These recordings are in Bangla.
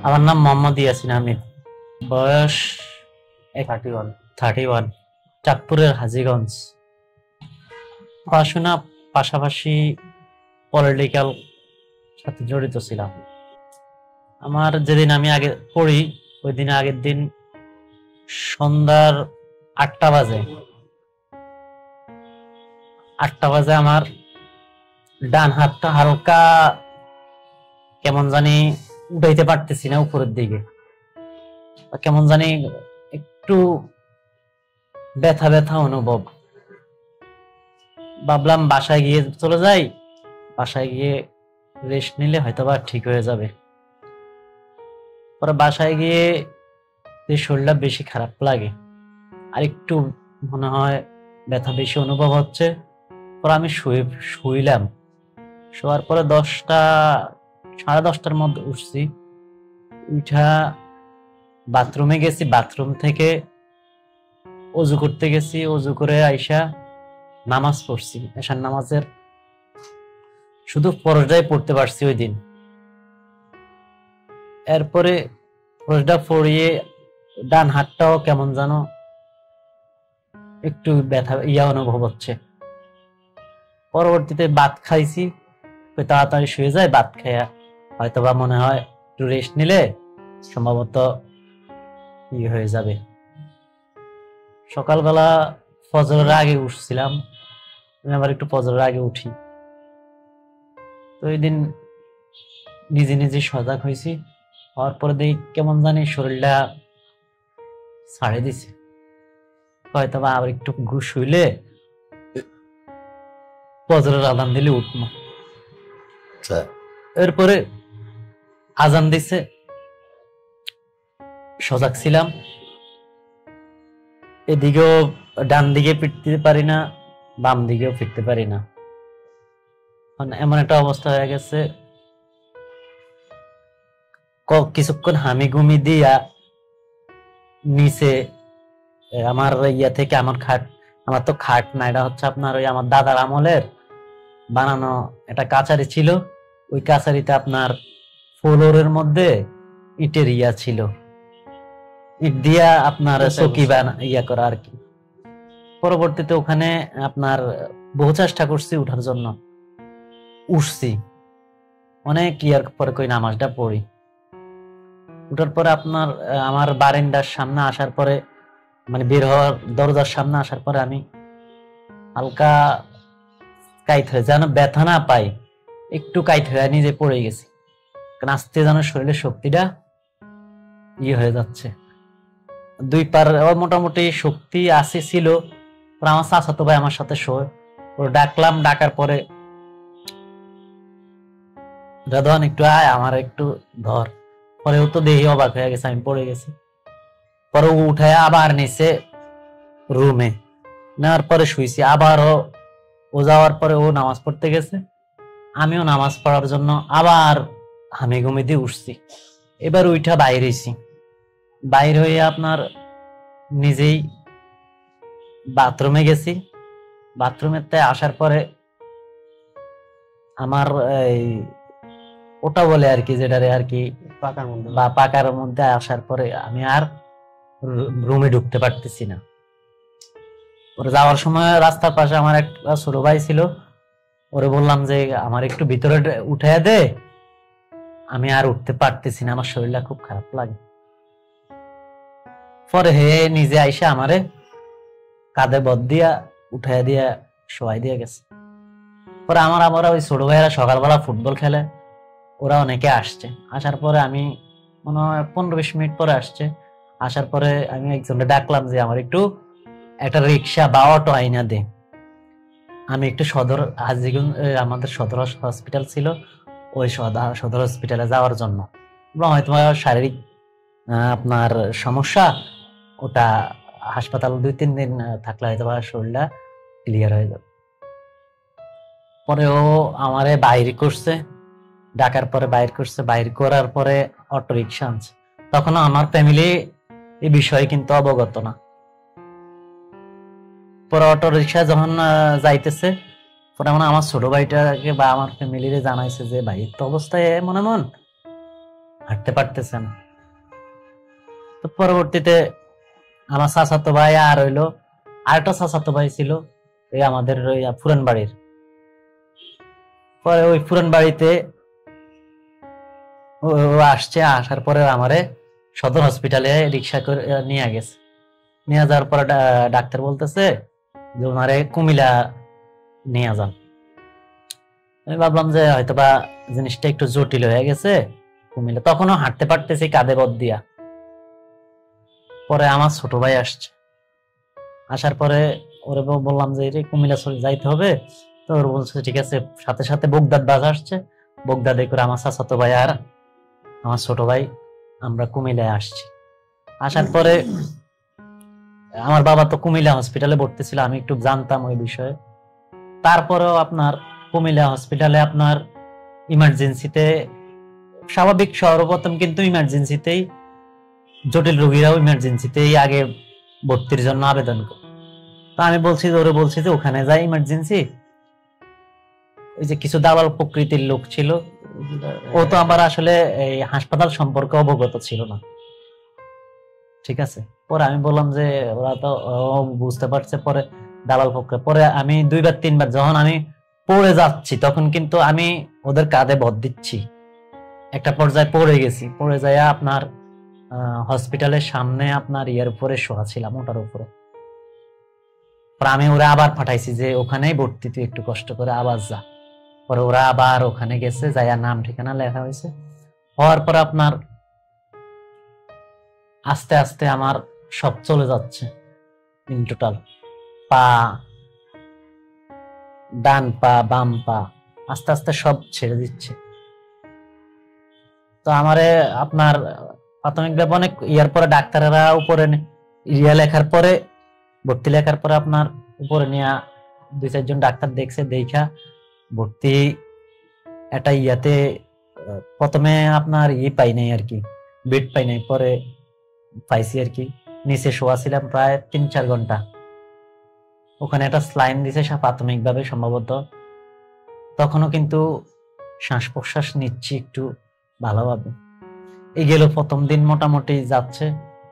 আমার নাম মোহাম্মদ ইয়াসিন আহমেদ, বয়স 31, চাঁদপুরের হাজীগঞ্জ। পড়াশোনা পাশাপাশি পলিটিক্যাল সাথে জড়িত ছিলাম। আমার যেদিন আমি আগে পড়ি ওই দিন আগের দিন সন্ধ্যার 8টা বাজে আমার ডান হাতটা হালকা কেমন জানি উঠাইতে পারতেছি না উপরের দিকে, কেমন জানি একটু ব্যথা ব্যথা অনুভব। ভাবলাম বাসায় গিয়ে চলে যাই, বাসায় গিয়ে রেস্ট নিলে হয়তোবা ঠিক হয়ে যাবে। পরে বাসায় গিয়ে শরীরটা বেশি খারাপ লাগে, আর একটু মনে হয় ব্যথা বেশি অনুভব হচ্ছে। পরে আমি শুইলাম। শোয়ার পরে 10টা, 10:30টার মধ্যে উঠছি। উঠা বাথরুমে গেছি, বাথরুম থেকে অজু করতে গেছি, অজু করে আইসা নামাজ পড়ছি। এশার নামাজের শুধু ফরজটাই পড়তে পারছি ওই দিন। এরপরে ফরজটা পড়িয়ে ডান হাতটাও কেমন যেন একটু ব্যথা অনুভব হচ্ছে। পরবর্তীতে ভাত খাইছি, তাড়াতাড়ি শুয়ে যায়। ভাত খাইয়া হয়তোবা মনে হয় একটু রেস্ট নিলে সম্ভবত হয়ে যাবে। সকালবেলা ফজরের আগে উঠছিলাম, আমি আবার একটু ফজরের আগে উঠি। তো ওই দিন নিজে নিজে সজাগ হয়েছি। হওয়ার পরে দেখি কেমন জানি শরীরটা ছাড়ে দিছে, হয়তোবা আবার একটু ঘুষ হইলে ফজরের আজান দিলে উঠবো। এরপরে আজান দিছে, সজাগ ছিলাম। এদিকেও ডান দিকে ফিরতে পারি না, বাম দিকেও ফিরতে পারি না, এমন একটা অবস্থা হয়ে গেছে। কিছুক্ষণ হামি ঘুমি দিয়া নিচে আমার থেকে আমার তো খাট না, এটা হচ্ছে আপনার ওই আমার দাদার আমলের বানানো একটা কাছারি ছিল। ওই কাছারিতে আপনার ফ্লোরের মধ্যে ইটের ছিল, ইট দিয়া আপনার চকি করা আর কি। পরবর্তীতে ওখানে আপনার বহু চেষ্টা করছি উঠার জন্য, উঠছি অনেক পরে কই নামাজটা পড়ি। উঠার পরে আপনার আমার বারান্দার সামনে আসার পরে, মানে বের হওয়ার দরজার সামনে আসার পরে আমি হালকা কাইত হয়ে যেন ব্যথা না পাই, একটু কাইত হয়ে নিজে পড়ে গেছি। কারণ আস্তে যেন শরীরের শক্তিটা হয়ে যাচ্ছে। দুই পার মোটামুটি শক্তি আসে ছিল। আমার চাচাতো ভাই আমার সাথে শোয়, ওর ডাকলাম। ডাকার পরে রাধন একটু আয়, আমার একটু ধর। পরে ও তো দেখি অবাক হয়ে গেছে আমি পড়ে গেছি। পরে ও উঠায় আবার নিচে রুমে নেওয়ার পরে শুইছি। আবারও ও যাওয়ার পরে ও নামাজ পড়তে গেছে, আমিও নামাজ পড়ার জন্য আবার হামি ঘুমি দিয়ে উঠছি। এবার উঠা বাইরেছি, বাইর হয়ে আপনার নিজেই বাথরুমে গেছি। বাথরুমেতে আসার পরে আমার ওটা বলে আর কি, যেটারে আর কি পাকার মধ্যে আসার পরে আমি আর রুমে ঢুকতে পারতেছি না। পরে যাওয়ার সময় রাস্তার পাশে আমার একটা ছোট ভাই ছিল, ওরে বললাম যে আমার একটু ভিতরে উঠাইয়া দে, আমি আর উঠতে পারতেছি না, আমার শরীরটা খুব খারাপ লাগে। পরে হে নিজে আইসা আমারে কাঁধে বদ দিয়া উঠাইয়া দিয়া শোয়াই দিয়া গেছে। পরে আমরা ওই ছোট ভাইয়েরা সকালবেলা ফুটবল খেলে, ওরা অনেকে আসছে। আসার পরে আমি মনে হয় 15-20 মিনিট পরে আসছে। আসার পরে আমি একজনকে ডাকলাম যে আমার একটু একটা রিক্সা বা অটো আইনা দে, আমি একটু আমাদের সদর হসপিটাল ছিল, ওই সদর হসপিটালে যাওয়ার জন্য। হয়তো শারীরিক আপনার সমস্যা, ওটা হাসপাতাল 2-3 দিন থাকলে হয়তো শরীরটা ক্লিয়ার হয়ে যাবে। পরে ও আমারে বাইর করছে, ডাকার পরে বাইর করছে। বাইর করার পরে অটো রিক্সা আনছে। তখন আমার ফ্যামিলি এই বিষয়ে কিন্তু অবগত না। পরে অটো রিক্সা যখন যাইতেছে, পরে আমার ছোট ভাইটাকে বা আমার ফ্যামিলিরে জানাইছে যে ভাই তো অবস্থায় মনে হাঁটতে পারতেছে না। তো পরবর্তীতে আমার চাচাতো ভাই আর হইলো আরেকটা চাচাতো ভাই ছিল এই আমাদের ওই পুরান বাড়ির। পরে ওই পুরান বাড়িতে ও আসছে, আসার পরে আমারে সদর হসপিটালে রিক্সা করে নিয়ে গেছে। নিয়ে যাওয়ার পরে ডাক্তার বলতেছে যে ওনারে কুমিল্লা নিয়ে যান। আমি ভাবলাম যে হয়তোবা জিনিসটা একটু জটিল হয়ে গেছে, কুমিল্লা। তখনও হাঁটতে পারতেছি কাঁধে বদ দিয়া। পরে আমার ছোট ভাই আসছে, আসার পরে ওরে বললাম যে রে কুমিল্লা যাইতে হবে। তো ওর বলছে ঠিক আছে। সাথে সাথে বগদাদ বাস আসছে, বগদাদে করে আমার চাচাতো ভাই আর আমার ছোট ভাই আমরা কুমিল্লায় আসছি। আসার পরে আমার বাবা তো কুমিল্লা হসপিটালে ভর্তি ছিল, আমি একটু জানতাম ওই বিষয়ে। তারপরেও আপনার কুমিল্লা হসপিটালে আপনার ইমার্জেন্সিতে স্বাভাবিক সর্বপ্রথম কিন্তু ইমার্জেন্সিতেই জটিল রোগীরাও ইমার্জেন্সিতেই আগে ভর্তির জন্য আবেদন করে। তো আমি বলছি যে ওখানে যাই ইমার্জেন্সি। ওই যে কিছু দালাল প্রকৃতির লোক ছিল, ও তো আবার আসলে এই হাসপাতাল সম্পর্কে অবগত ছিল না, ঠিক আছে। পরে আমি বললাম যে ওরা তো বুঝতে পারছে। পরে দালাল পক্ষে পরে আমি 2-3 বার যখন আমি পড়ে যাচ্ছি তখন কিন্তু আমি ওদের কাঁধে ভর দিচ্ছি। একটা পর্যায়ে পড়ে গেছি, পড়ে যায় আপনার হসপিটালের সামনে আপনার ইয়ের উপরে শোয়া ছিলাম, ওটার উপরে। আমি ওরা আবার পাঠাইছি যে ওখানেই ভর্তি, তুই একটু কষ্ট করে আবার যা। পরে ওরা আবার ওখানে গেছে, যাইয়া নাম ঠিকানা লেখা হয়েছে। হওয়ার পর আপনার আস্তে আস্তে আমার সব চলে যাচ্ছে ইন টোটাল। পা, ডান পা, বাম পা আস্তে আস্তে সব ছেড়ে দিচ্ছে। তো আমারে আপনার প্রাথমিকভাবে অনেক ইয়ার পরে ডাক্তারেরা উপরে ইয়া লেখার পরে, ভর্তি লেখার পরে আপনার উপরে নিয়ে 2-4 জন ডাক্তার দেখছে, দেখা ভর্তি একটা ইয়াতে প্রথমে আপনার পাই নাই আর কি, বেড পাই নাই। পরে পাইছি আর কি, নিচে শোয়া ছিলাম প্রায় 3-4 ঘন্টা। ওখানে একটা স্লাইন দিছে প্রাথমিকভাবে সম্ভবত। তখনও কিন্তু শ্বাস প্রশ্বাস নিচ্ছি একটু ভালোভাবে। এই গেল প্রথম দিন, মোটামুটি যাচ্ছে।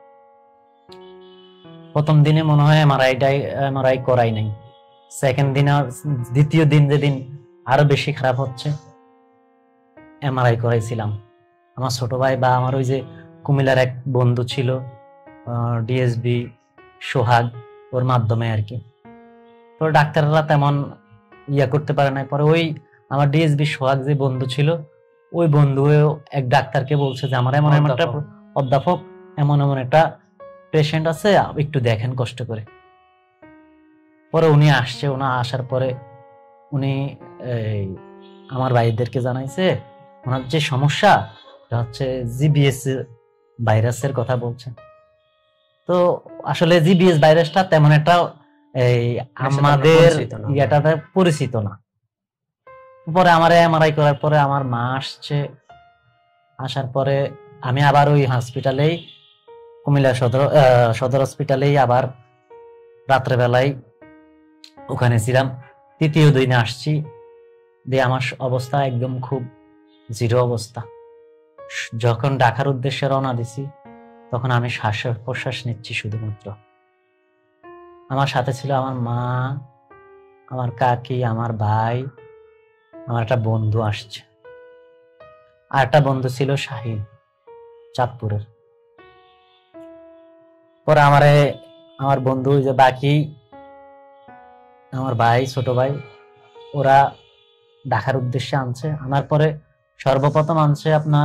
প্রথম দিনে মনে হয় এমআরআই করাই নাই। সেকেন্ড দিন আর দ্বিতীয় দিন যেদিন আরো বেশি খারাপ হচ্ছে, এমআরআই করাইছিলাম। আমার ছোট ভাই বা আমার ওই যে কুমিল্লার এক বন্ধু ছিল ডিএসবি সোহাগ, ওর মাধ্যমে আর কি। তো ডাক্তাররা তেমন ইয়া করতে পারে না। পরে ওই আমার ডিএসবি সোহাগ যে বন্ধু ছিল, ওই বন্ধু এক ডাক্তারকে বলছে যে আমার এমন একটা অধ্যাপক এমন একটা পেশেন্ট আছে, একটু দেখেন কষ্ট করে। পরে উনি আসছে, উনি আসার পরে উনি আমার ভাইদেরকে জানাইছে ওনার যে সমস্যা হচ্ছে জিবিএস ভাইরাসের কথা বলছে। তো আসলে জিবিএস ভাইরাসটা তেমন একটা আমাদের ইয়াটাতে পরিচিত না। পরে আমার এমআরআই করার পরে আমার মা আসছে, আসার পরে আমি আবার ওই হসপিটালেই কুমিল্লা সদর হসপিটালেই আবার রাত্রেবেলায় ওখানে ছিলাম। তৃতীয় দিনে আসছি, দিয়ে আমার অবস্থা একদম খুব জিরো অবস্থা। যখন ঢাকার উদ্দেশ্যে রওনা দিছি তখন আমি শ্বাস প্রশ্বাস নিচ্ছি শুধুমাত্র। আমার সাথে ছিল আমার মা, আমার কাকি, আমার ভাই, আমার একটা বন্ধু আসছে, আর একটা বন্ধু ছিল শাহিন চাঁদপুরের। পরে আমার বন্ধু যে বাকি আমার ভাই, ছোট ভাই, ওরা ঢাকার উদ্দেশ্যে আনছে। আনার পরে সর্বপ্রথম আনছে আপনার,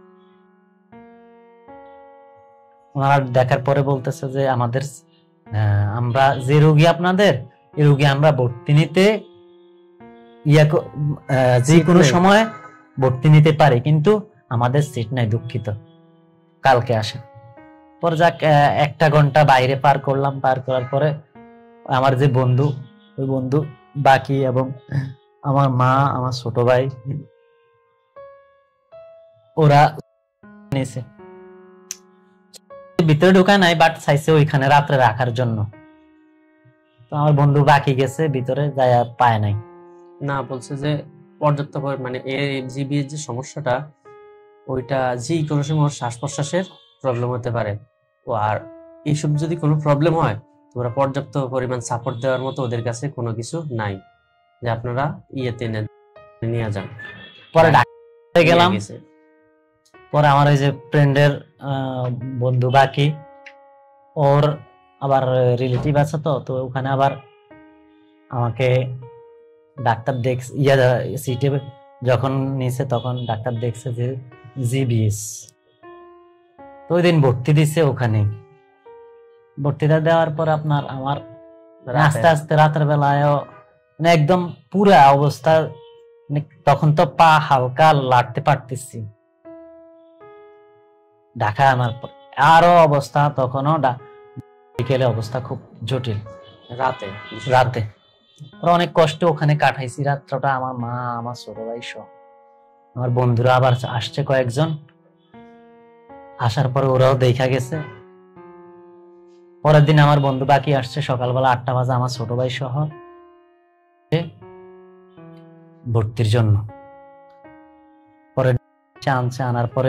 ওনারা দেখার পরে বলতেছে যে আমরা যে রোগী আপনাদের, এই রোগী আমরা ভর্তি নিতে যে কোনো সময় ভর্তি নিতে পারি, কিন্তু আমাদের সিট নাই, দুঃখিত, কালকে আসেন। পরে যাক 1টা ঘন্টা বাইরে পার করলাম। পার করার পরে আমার যে বন্ধু, ওই বন্ধু বাকি এবং আমার মা, আমার ছোট ভাই, ওরা নিয়েছে ভিতরে ঢোকা নাই, বাট চাইছে ওইখানে রাত্রে রাখার জন্য। তো আমার বন্ধু বাকি গেছে ভিতরে, যায় পায় নাই। না, বলছে যে পর্যাপ্ত মানে এই জিবিএর যে সমস্যাটা, ওইটা যে কোনো সময় ওর শ্বাস প্রশ্বাসের প্রবলেম হতে পারে। ও আর এইসব যদি কোনো প্রবলেম হয়, তোমরা পর্যাপ্ত পরিমাণ সাপোর্ট দেওয়ার মতো ওদের কাছে কোনো কিছু নাই যে আপনারা ইয়েতে নিয়ে যান। পরে ডাক্তারে গেলাম, নিয়ে গেছে। পরে আমার ওই যে ফ্রেন্ডের বন্ধু বাকি, ওর আবার রিলেটিভ আছে, তো তো ওখানে আবার আমাকে ডাক্তার দেখছে, সিটে যখন নিছে তখন ডাক্তার দেখছে যে জিবিএস, তো ওই দিন ভর্তি দিছে ওখানে। ভর্তিটা দেওয়ার পর আপনার আমার আস্তে আস্তে রাতের বেলায় মানে একদম পুরা অবস্থা, মানে তখন তো পা হালকা লাড়তে পারতেছি। ঢাকা আমার আরো অবস্থা তখনও বিকেলে অবস্থা খুব জটিল। রাতে রাতে অনেক কষ্ট ওখানে কাটাইছি রাত্রটা, আমার মা, আমার ছোট ভাই সহ। আমার বন্ধুরা আবার আসছে কয়েকজন, আসার পরে ওরাও দেখা গেছে। পরের দিন আমার বন্ধু বাকি আসছে সকালবেলা 8টা বাজে আমার ছোট ভাই সহ ভর্তির জন্য। পরে আনছে, আনার পরে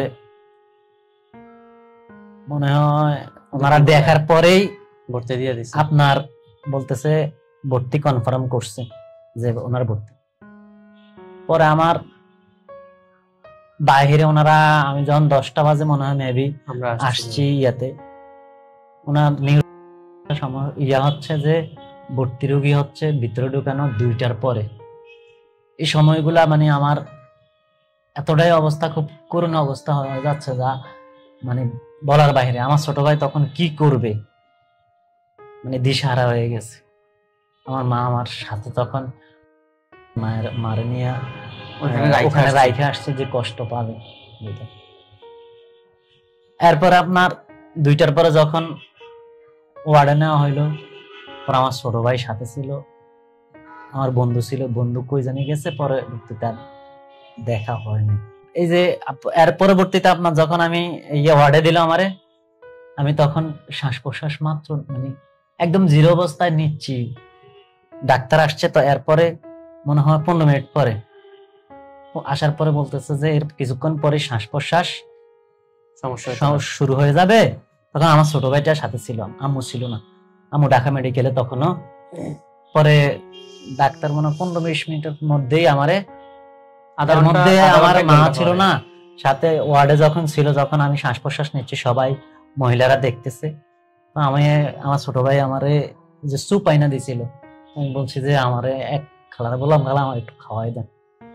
মনে হয় ওনারা দেখার পরেই ভর্তি দিয়ে দিছে। আপনার বলতেছে ভর্তি কনফার্ম করছে যে ওনার ভর্তি। পরে আমার বাহিরে ওনারা, আমি যখন 10টা বাজে মনে হয় মেবি আমরা আসছি ইয়াতে, ওনার ইয়া হচ্ছে যে ভর্তি রোগী হচ্ছে ভিতরে ঢুকানো 2টার পরে। এই সময়গুলা মানে আমার এতটাই অবস্থা, খুব করুণ অবস্থা হয়ে যাচ্ছে যা মানে বলার বাইরে। আমার ছোট ভাই তখন কি করবে, মানে দিশাহারা হয়ে গেছে। আমার মা আমার সাথে তখন মারে নিয়ে ওখানে রাইখে আসছে যে কষ্ট পাবে। এরপর আপনার 2টার পরে যখন ওয়ার্ডে নেওয়া হইলো, পর আমার ছোট ভাই সাথে ছিল, আমার বন্ধু ছিল, বন্ধু কই জানি গেছে, পরে তার দেখা হয় নাই। এই যে এর পরবর্তীতে আপনার যখন আমি ওয়ার্ডে দিলাম আমারে, আমি তখন শ্বাস প্রশ্বাস মাত্র মানে একদম জিরো অবস্থায় নিচ্ছি। ডাক্তার আসছে, তো এরপরে মনে হয় 15 মিনিট পরে আসার পরে বলতেছে যে এর কিছুক্ষণ পরে শ্বাস প্রশ্বাস সমস্যা শুরু হয়ে যাবে। তখন আমার ছোট ভাইটার সাথে ছিল, আম্মু ছিল না, আম্মু ঢাকা মেডিকেলে তখনও। পরে ডাক্তার মনে 15-20 মিনিটের মধ্যেই আমারে, আধার মধ্যে আমার মা ছিল না সাথে, ওয়ার্ডে যখন ছিল, যখন আমি শ্বাস প্রশ্বাস নিচ্ছি সবাই মহিলারা দেখতেছে। আমি, আমার ছোট ভাই আমারে যে স্যুপ আইনা দিছিল, আমি বলছি যে আমারে এক খালারে বললাম, খালা আমার একটু খাওয়াই দেন।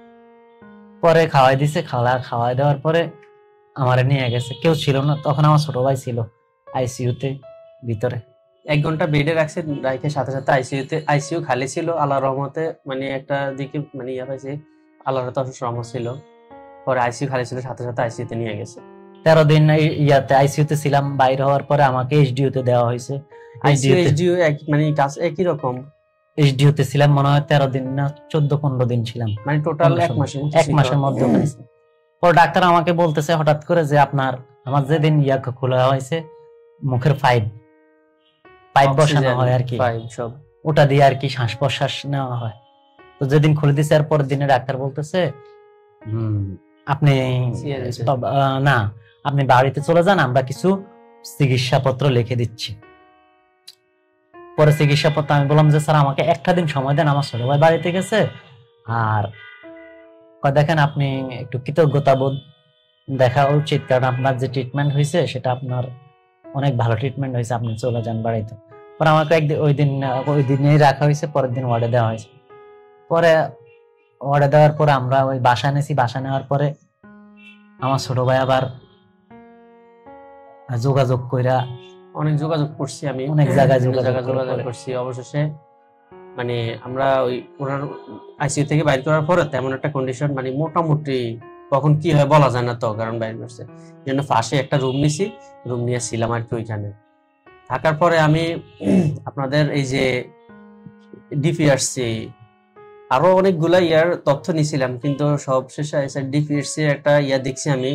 পরে খাওয়াই দিছে, খাওয়াই দেওয়ার পরে আমারে নিয়ে গেছে, কেউ ছিল না তখন, আমার ছোট ভাই ছিল আইসিইউতে ভিতরে। 1 ঘন্টা বেডে রাখছে, রাইখে সাথে সাথে আইসিইউ খালি ছিল আল্লাহর রহমতে, মানে একটা দিকে মানে ইয়া পাইছে, আল্লাহর রহমত ছিল। পরে আইসিইউ খালি ছিল, সাথে সাথে আইসিইউতে নিয়ে গেছে। 13 দিন ইয়াতে আইসিইউতে ছিলাম। বাইরে হওয়ার পরে আমাকে এইচডিইউতে দেওয়া হয়েছে। এইচডিইউ মানে কাজ একই রকম। এইচডিইউতে ছিলাম মনে হয় 13 দিন না 14-15 দিন ছিলাম, মানে টোটাল 1 মাসের মধ্যে। পর ডাক্তার আমাকে বলতেছে হঠাৎ করে যে আপনার, আমার যেদিন ইয়াকে খোলা হয়েছে মুখের পাইপ বসানো হয় আর কি, ওটা দিয়ে আর কি শ্বাস প্রশ্বাস নেওয়া হয়। তো যেদিন খুলে দিছে এর পরের দিনে ডাক্তার বলতেছে আপনি না, আপনি বাড়িতে চলে যান, আমরা কিছু চিকিৎসাপত্র লিখে দিচ্ছি। পরে চিকিৎসাপত্র আমি বললাম যে স্যার আমাকে একটা দিন সময় দেন, আমার ছোট ভাই বাড়িতে গেছে, আর দেখেন আপনি একটু কৃতজ্ঞতা বোধ দেখা উচিত, কারণ আপনার যে ট্রিটমেন্ট হয়েছে সেটা আপনার অনেক ভালো ট্রিটমেন্ট হয়েছে, আপনি চলে যান বাড়িতে। পরে আমাকে ওই দিনেই রাখা হয়েছে, পরের দিন ওয়ার্ডে দেওয়া হয়েছে। পরে ওয়ার্ডে দেওয়ার পরে আমরা ওই বাসা নেছি, বাসা নেওয়ার পরে আমার ছোট ভাই আবার যোগাযোগ কইরা, অনেক যোগাযোগ করছি আমি, অনেক জায়গায় যোগাযোগ করছি। অবশেষে মানে আমরা ওই ওনার আইসিইউ থেকে বাইর করার পরে তেমন একটা কন্ডিশন, মানে মোটামুটি কখন কি হয় বলা যায় না তো, কারণ বাইরে করছে জন্য পাশে একটা রুম নিছি, রুম নিয়ে ছিলাম আর কি। ওইখানে থাকার পরে আমি আপনাদের এই যে ডিপিআরসি আরো অনেকগুলা ইয়ার তথ্য নিছিলাম, কিন্তু সবশেষে ডিপিআরসি একটা ইয়া দেখছি আমি,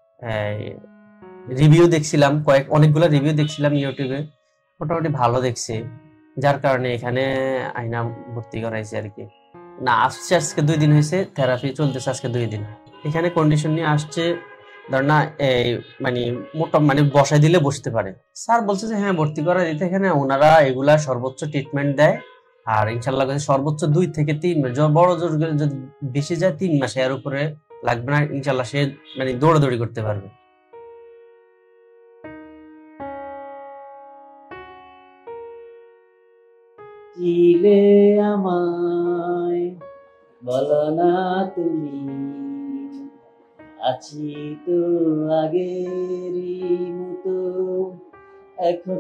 রিভিউ দেখছিলাম, অনেকগুলো রিভিউ দেখছিলাম ইউটিউবে, মোটামুটি ভালো দেখছি, যার কারণে এখানে আইনা ভর্তি করাইছি আর কি। না আসছে আজকে 2 দিন হয়েছে, থেরাপি চলতেছে আজকে 2 দিন। এখানে কন্ডিশন নিয়ে আসছে ধর না এই মানে মোটা মানে বসাই দিলে বসতে পারে। স্যার বলছে যে হ্যাঁ ভর্তি করা দিতে, এখানে ওনারা এগুলা সর্বোচ্চ ট্রিটমেন্ট দেয়। আর ইনশাল্লাহ সর্বোচ্চ 2 থেকে 3 মাস, বড় জোর করে যদি বেশি যায় 3 মাসে, এর উপরে লাগবে না ইনশাল্লাহ। সে মানে দৌড়াদৌড়ি করতে পারবে। চিলে আমায় বলো না তুমি, আছি তো আগেরই মতো এখন।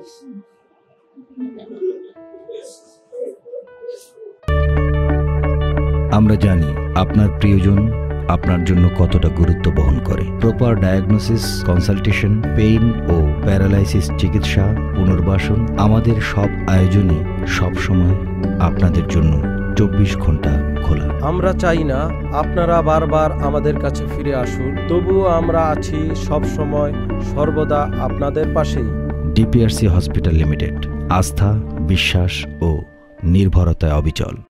আমরা জানি আপনার প্রিয়জন আপনার জন্য কতটা গুরুত্ব বহন করে। প্রপার ডায়াগনোসিস, কনসালটেশন, পেইন ও প্যারালাইসিস চিকিৎসা, পুনর্বাসন, আমাদের সব আয়োজনই সবসময় আপনাদের জন্য 24 ঘন্টা খোলা। আমরা চাই না আপনারা বারবার আমাদের কাছে ফিরে আসুন, তবুও আমরা আছি সব সময় সর্বদা আপনাদের পাশেই। ডিপিআরসি হসপিটাল লিমিটেড, আস্থা, বিশ্বাস ও নির্ভরতায় অবিচল।